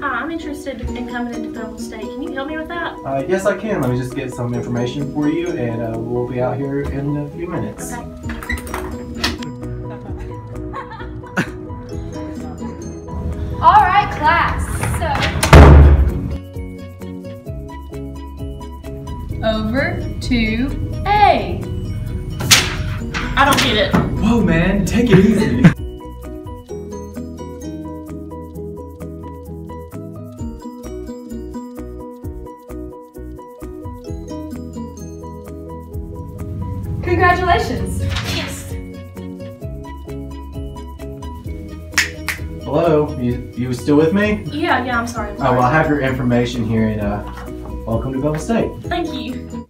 Hi, I'm interested in coming into Belleville State. Can you help me with that? Yes, I can. Let me just get some information for you, and we'll be out here in a few minutes. Okay. All right, class. So, over to A. I don't get it. Whoa, man, take it easy. Congratulations. Yes. Hello, you still with me? Yeah, I'm sorry. Oh, well, I have your information here, and welcome to Belleville State. Thank you.